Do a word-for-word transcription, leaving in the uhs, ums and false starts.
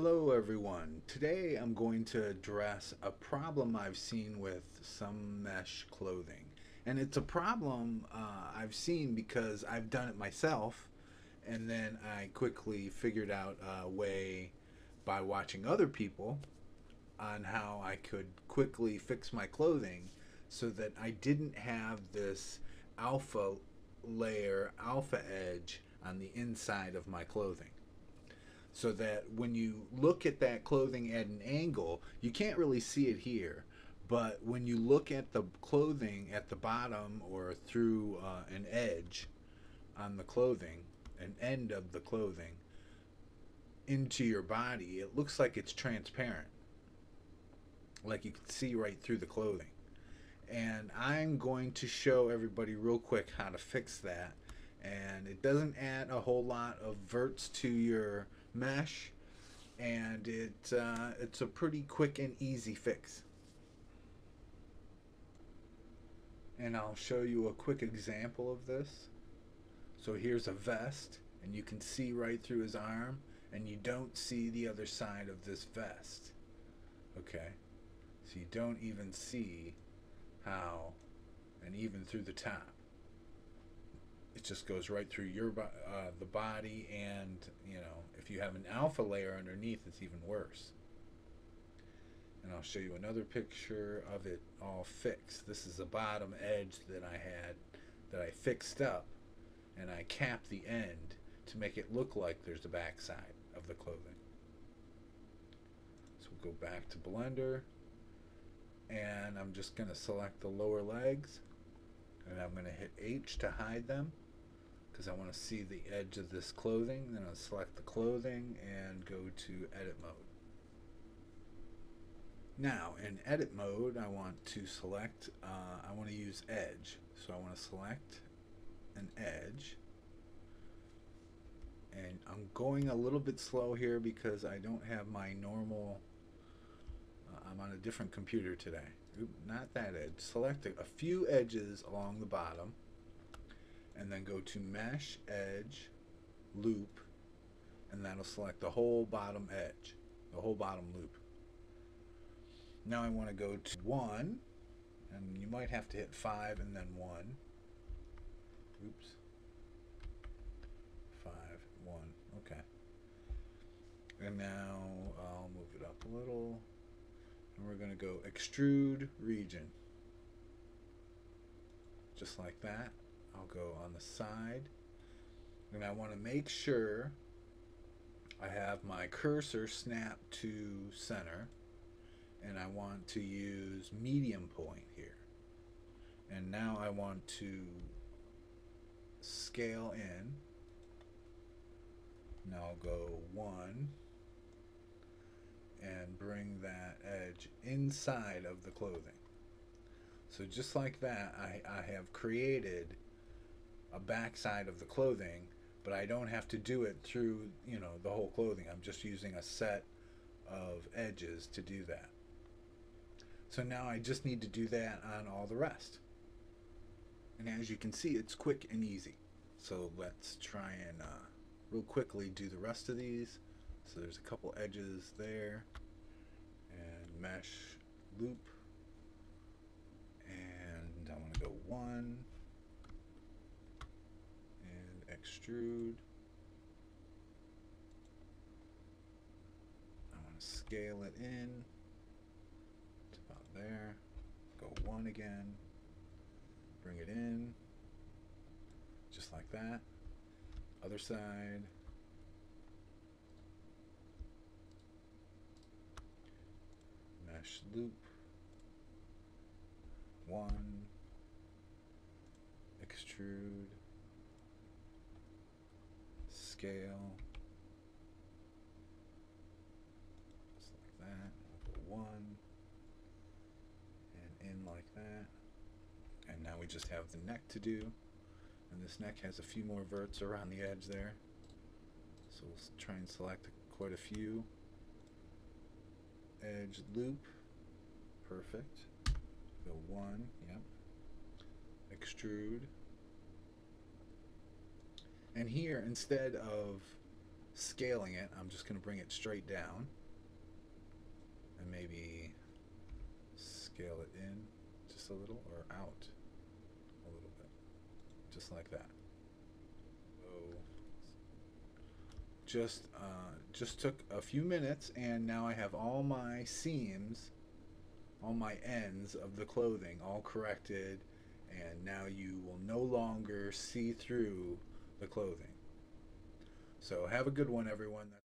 Hello everyone. Today I'm going to address a problem I've seen with some mesh clothing. And it's a problem uh, I've seen because I've done it myself and then I quickly figured out a way by watching other people on how I could quickly fix my clothing so that I didn't have this alpha layer, alpha edge on the inside of my clothing, so that when you look at that clothing at an angle, you can't really see it here. But when you look at the clothing at the bottom or through uh, an edge on the clothing, an end of the clothing, into your body, it looks like it's transparent. Like you can see right through the clothing. And I'm going to show everybody real quick how to fix that. And it doesn't add a whole lot of verts to your mesh, and it uh, it's a pretty quick and easy fix. And I'll show you a quick example of this. So here's a vest, and you can see right through his arm, and you don't see the other side of this vest. Okay, so you don't even see how, and even through the top, it just goes right through your uh, the body, and you know, if you have an alpha layer underneath, it's even worse. And I'll show you another picture of it all fixed. This is the bottom edge that I had that I fixed up, and I capped the end to make it look like there's the back side of the clothing. So we'll go back to Blender, and I'm just going to select the lower legs, and I'm going to hit H to hide them because I want to see the edge of this clothing. Then I'll select the clothing and go to edit mode. Now in edit mode, I want to select, uh, I want to use edge. So I want to select an edge, and I'm going a little bit slow here because I don't have my normal, uh, I'm on a different computer today. Oop, not that edge. Select a, a few edges along the bottom, and then go to mesh, edge, loop, and that'll select the whole bottom edge, the whole bottom loop. Now I want to go to one, and you might have to hit five and then one. Oops. Five, one, okay. And now I'll move it up a little, and we're going to go extrude region. Just like that. I'll go on the side, and I want to make sure I have my cursor snapped to center, and I want to use medium point here. And now I want to scale in. Now I'll go one and bring that edge inside of the clothing. So just like that, I, I have created a backside of the clothing, but I don't have to do it through, you know, the whole clothing. I'm just using a set of edges to do that. So now I just need to do that on all the rest. And as you can see, it's quick and easy. So let's try and uh, real quickly do the rest of these. So there's a couple edges there, and mesh, loop, and I want to go one, extrude. I want to scale it in. It's about there. Go one again. Bring it in. Just like that. Other side. Mesh loop. One. Extrude. Scale, just like that. We'll go one, and in like that. And now we just have the neck to do, and this neck has a few more verts around the edge there. So we'll try and select quite a few. Edge loop, perfect. Go one, yep. Extrude. And here, instead of scaling it, I'm just going to bring it straight down and maybe scale it in just a little or out a little bit, just like that. So just uh, just took a few minutes, and now I have all my seams, all my ends of the clothing all corrected, and now you will no longer see through the clothing. So have a good one, everyone.